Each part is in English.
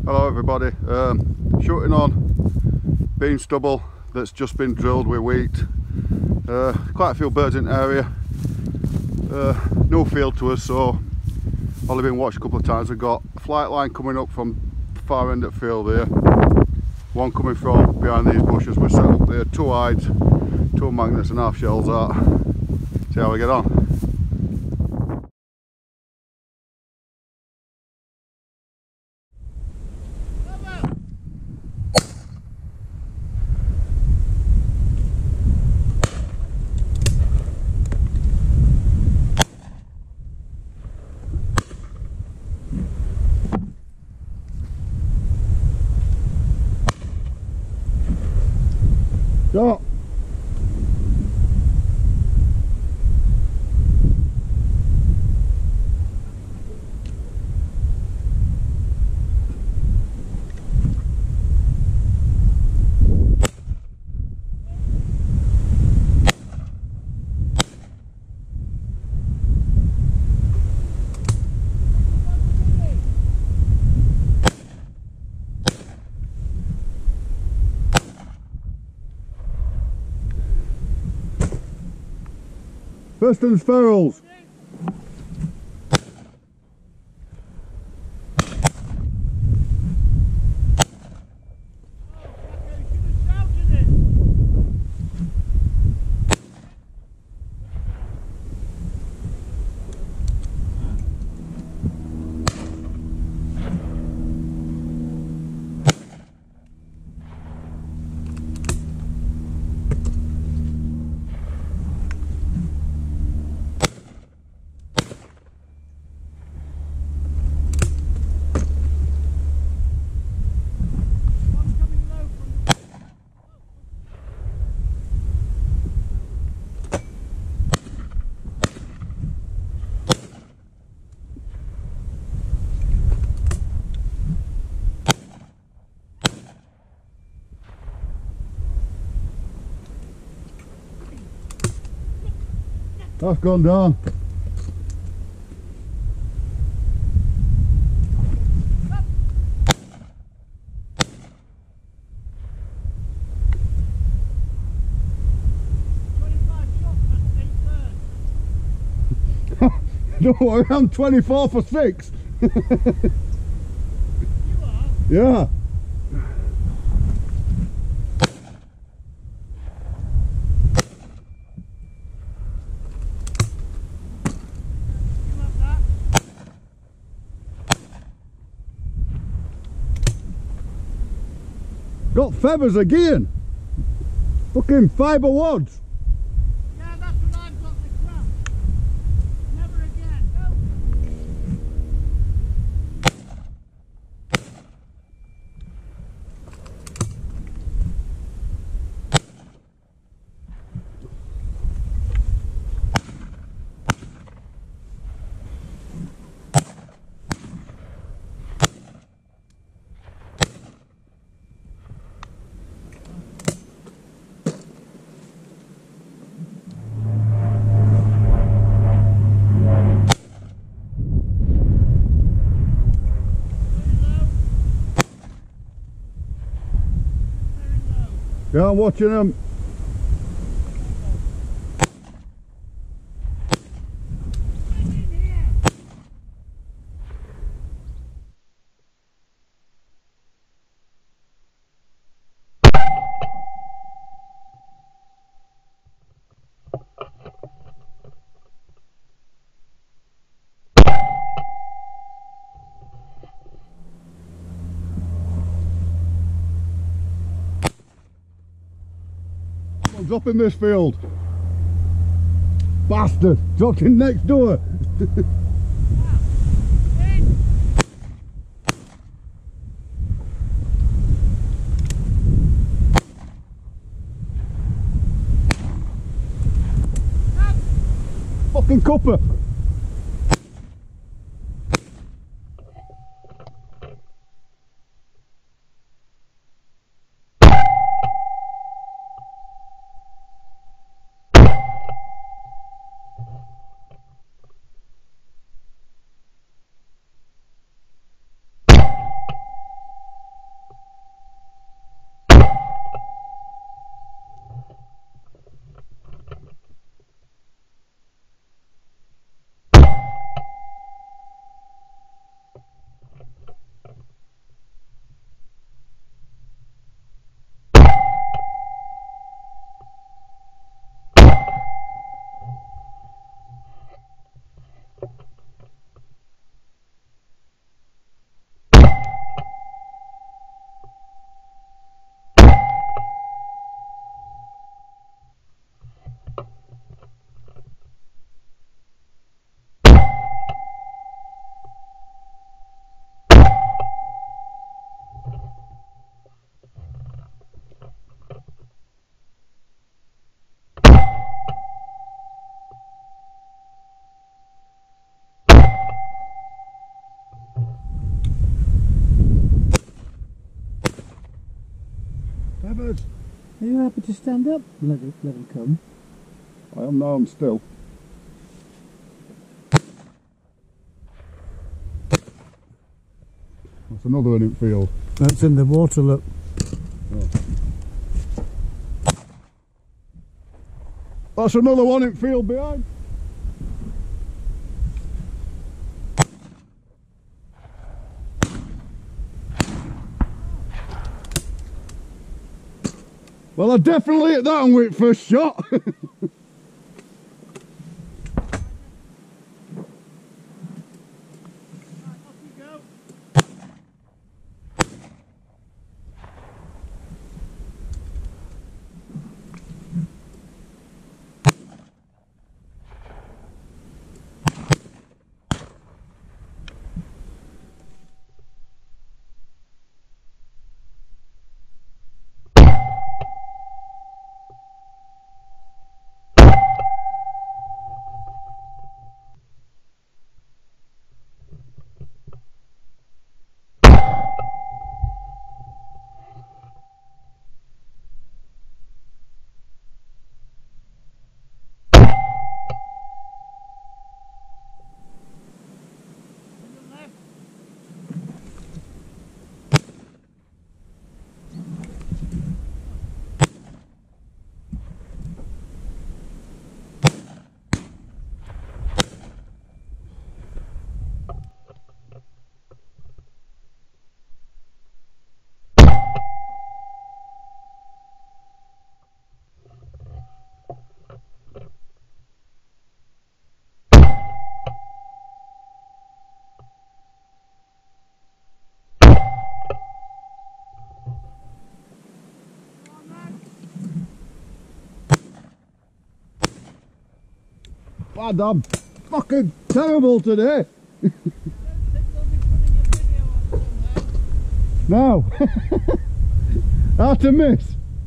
Hello everybody, shooting on bean stubble that's just been drilled with wheat. Quite a few birds in the area, no field to us, so only been watched a couple of times. We've got a flight line coming up from the far end of the field here, one coming from behind these bushes. We're set up there, 2 hides, 2 magnets and half shells out. See how we get on. Go! Preston's ferals. That's gone down. Don't worry, I'm 24 for 6. You are? Yeah. Got feathers again. Fucking fibre wads. Yeah, that's what I've got the crap. Never again. No. Yeah, I'm watching them. Drop in this field. Bastard! Dropped in next door. Fucking copper. fevers. Are you happy to stand up? Let him come. I am now, I'm still. That's another one in field. That's in the water, look. Oh. That's another one in field behind. Well, I definitely hit that one with first shot. Lad, I'm fucking terrible today. No. How to miss?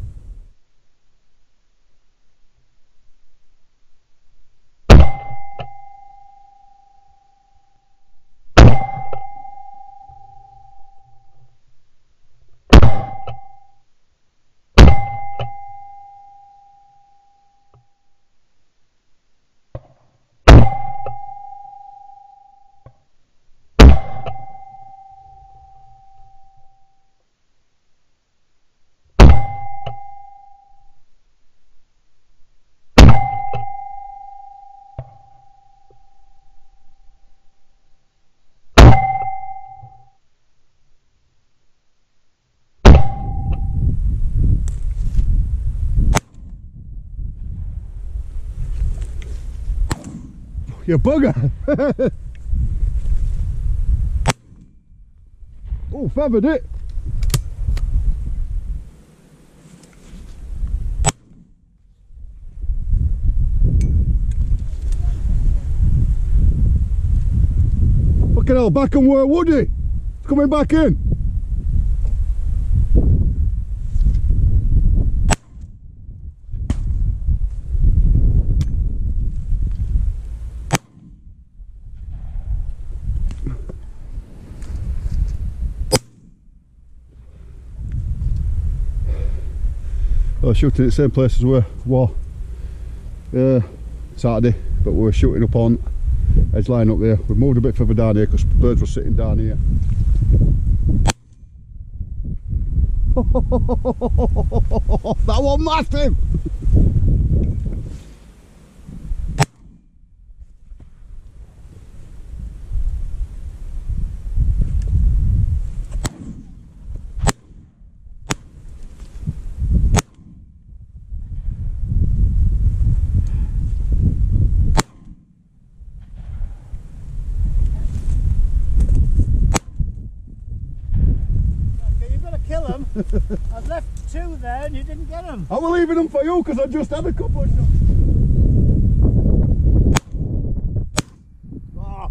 You bugger! Oh, feathered it! Fucking hell, back and where Woody? It's coming back in! I was shooting at the same place as we were Saturday, but we were shooting up on edge line up there. We moved a bit further down here because birds were sitting down here. That was massive! I've left two there and you didn't get them. I was leaving them for you because I just had a couple of shots. Ah.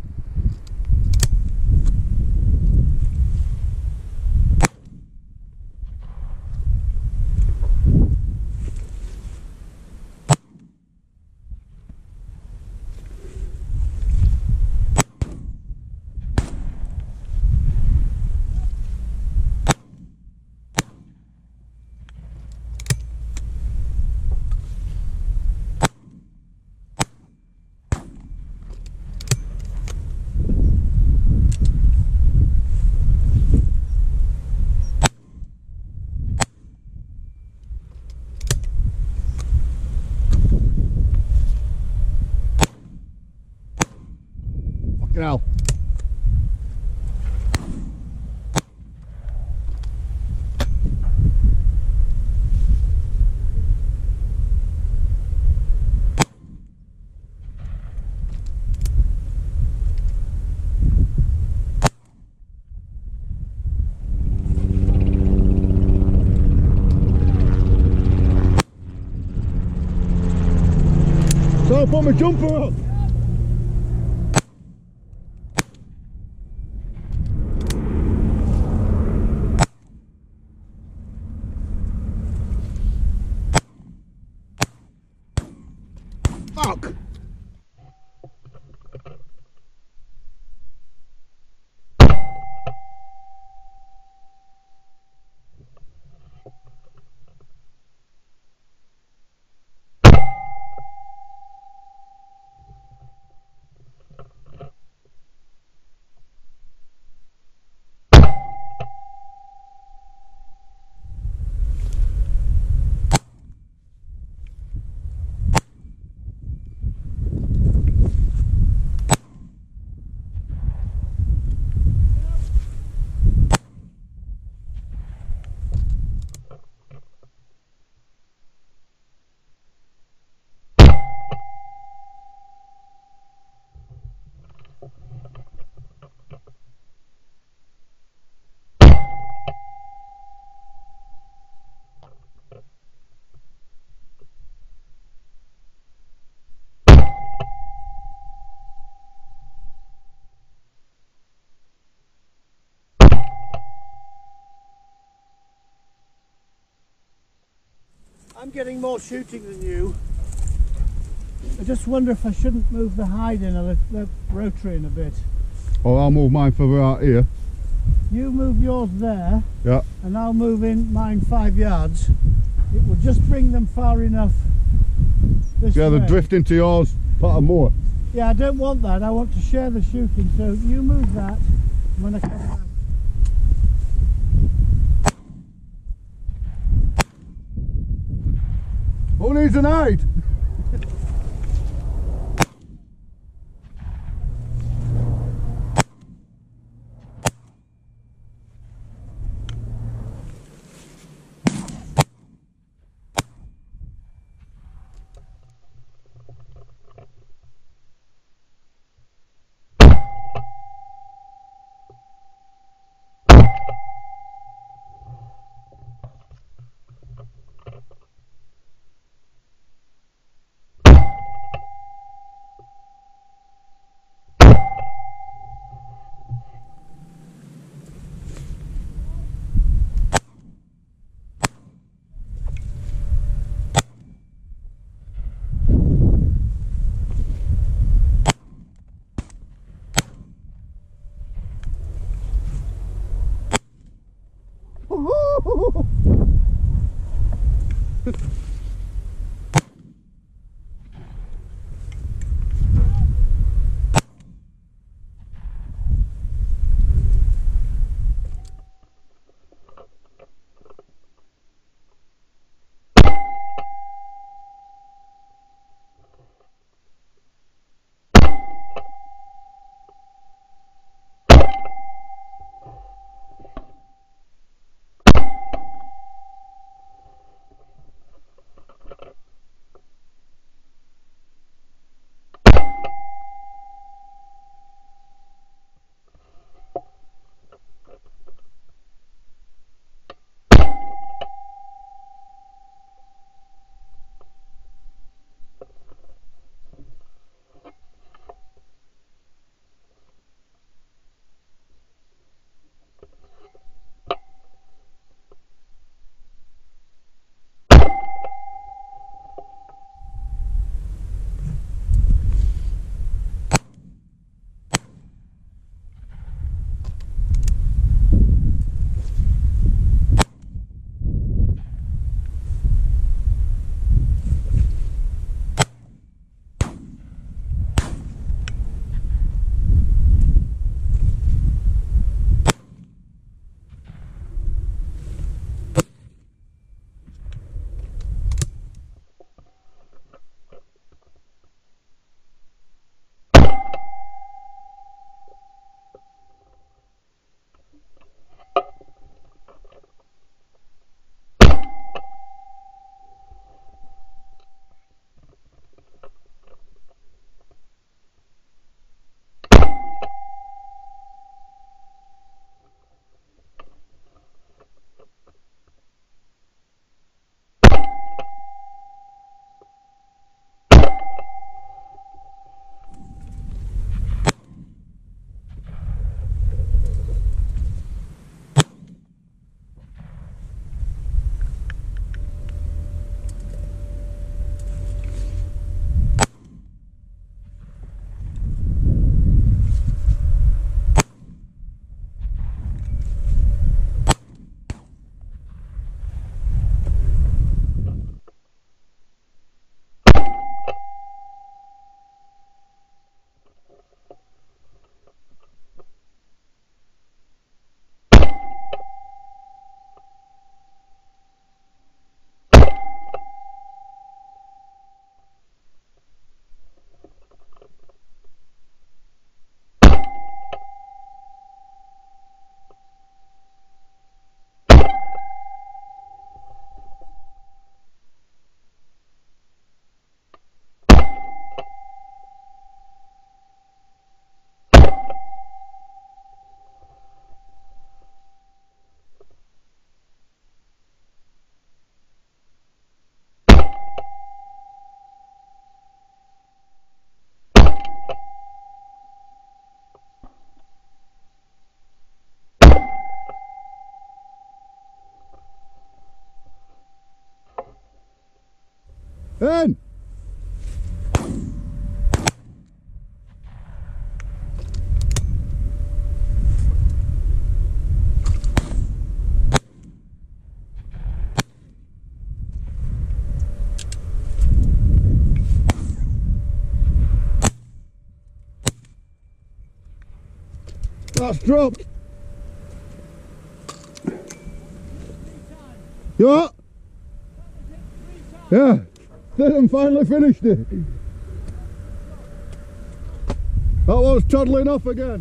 Fucking hell. So I put my jumper up. Fuck. I'm getting more shooting than you. I just wonder if I shouldn't move the hide in a little, the rotary in a bit. Or I'll move mine further out here. You move yours there, Yeah. and I'll move in mine 5 yards. It will just bring them far enough this Yeah, way. they'll drift into yours part of more. Yeah, I don't want that. I want to share the shooting. So you move that when I come back. Who needs an hide? In! That's dropped. You what? Yeah, then finally finished it. That was toddling off again.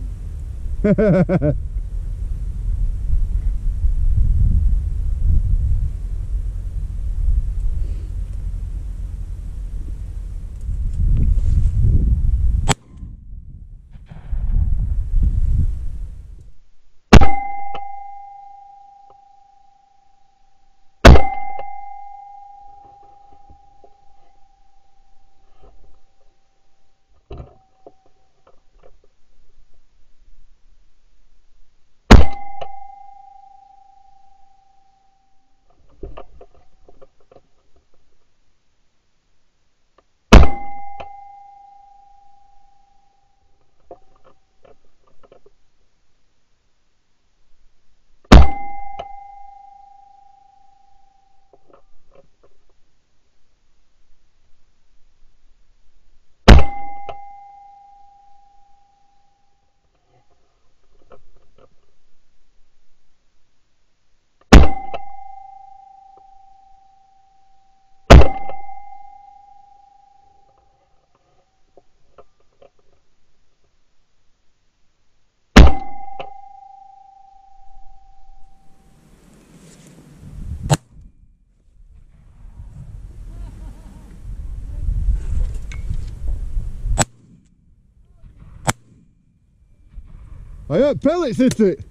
I heard pellets hit it.